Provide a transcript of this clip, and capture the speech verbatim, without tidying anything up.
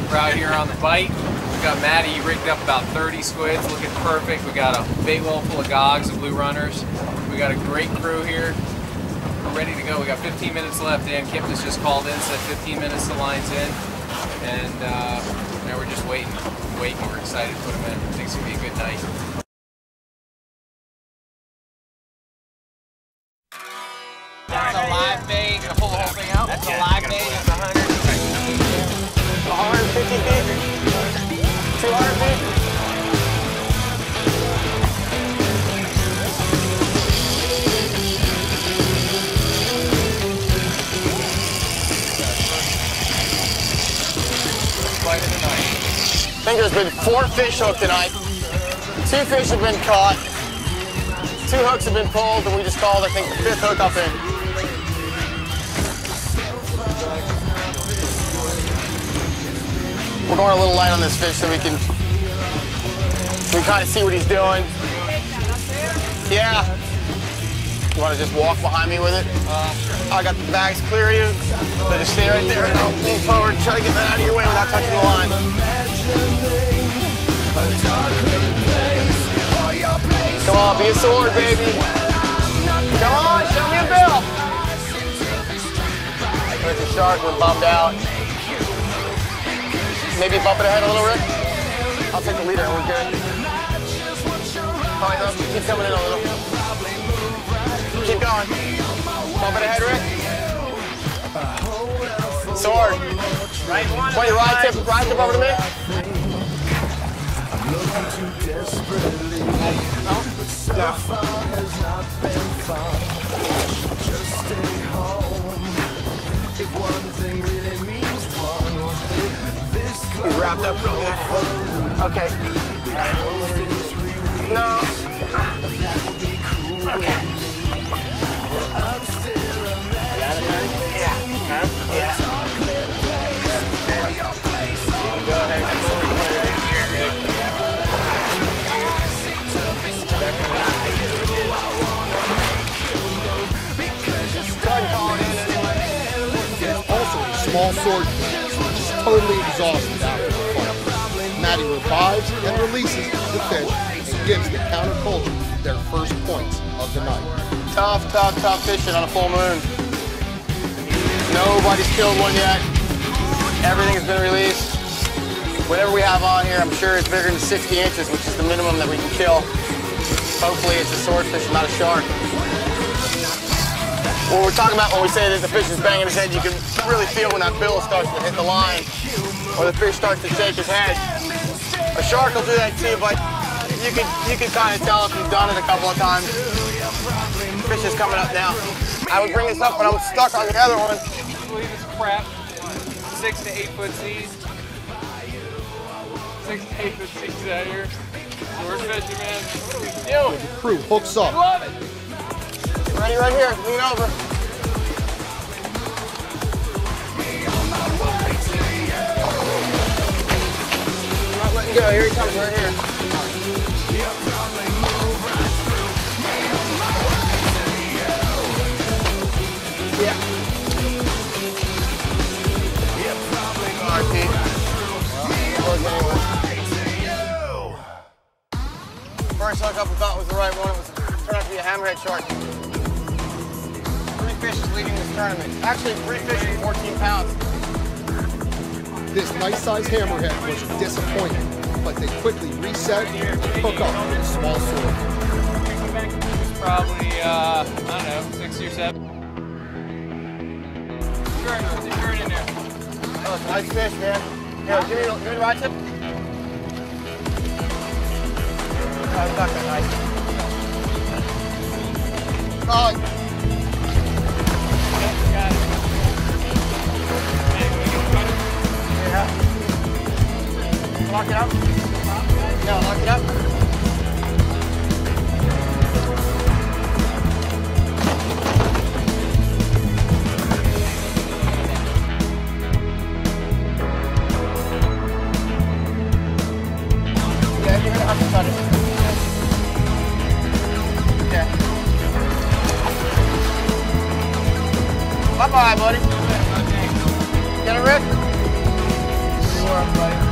We're out here on the bite. We got Maddie rigged up about thirty squids, looking perfect. We got a bait well full of gogs, the blue runners. We got a great crew here. We're ready to go. We got fifteen minutes left. Dan Kipnis just called in, said fifteen minutes, the line's in. And uh, now we're just waiting, waiting. We're excited to put them in. I think it's gonna be a good night. That's a live bait. Gonna pull the whole thing out. That's a live bait. It's one hundred feet. one hundred fifty feet. two hundred feet. I think there's been four fish hooked tonight. Two fish have been caught. Two hooks have been pulled, and we just called, I think, the fifth hook up in. We're going a little light on this fish so we can, so we kind of see what he's doing. Yeah. You want to just walk behind me with it? Uh, sure. I got the bags clear of you. So just stay right there and I'll move forward and try to get that out of your way without touching the line. Come on, be a sword, baby. Come on, show me a bill. There's a shark when bummed out. Maybe bump it ahead a little, Rick? I'll take the leader and we're good. Fine, no, keep coming in a little. Keep going. Bump it ahead, Rick. Sword. Right one. Wait, ride tip, ride tip over to me. Yeah. He's wrapped up real good. Okay. No. Okay. Yeah. Huh? Yeah. Go ahead. Also a small sword fish, which is totally exhausted after the fight. Maddie revives and releases the fish and gives the counterculture their first points of the night. Tough, tough, tough fishing on a full moon. Nobody's killed one yet. Everything's been released. Whatever we have on here, I'm sure it's bigger than sixty inches, which is the minimum that we can kill. Hopefully it's a swordfish and not a shark. What we're talking about when we say that the fish is banging his head, you can really feel when that bill starts to hit the line or the fish starts to shake his head. A shark will do that too, but you can, you can kind of tell if you've done it a couple of times. Fish is coming up now. I would bring this up, but I was stuck on the other one. I believe it's crap. Six to eight foot seas. Six to eight foot seas out here. Sword fishing, man. Yo, the crew hooks up. I love it. Ready right here. Lean over. I'm not letting go. Here he comes right here. Yeah. All right, Pete. First hook up we thought was the right one. It was turned out to be a hammerhead shark. Three fish is leading this tournament. Actually, three fish and fourteen pounds. This nice-sized hammerhead was a disappointment, but they quickly reset and hook up with a small sword. Probably, uh, I don't know, six or seven. Sure, it's a turn in there. Oh, it's a nice fish, man. Here, give me, give me the rod tip. Oh, it's not that nice. Oh. Got it. Yeah. Lock it up. Yeah, lock it up. Yeah, give it an undercut it. Okay. Bye-bye, buddy. Get it, Rick? Sure. everybody.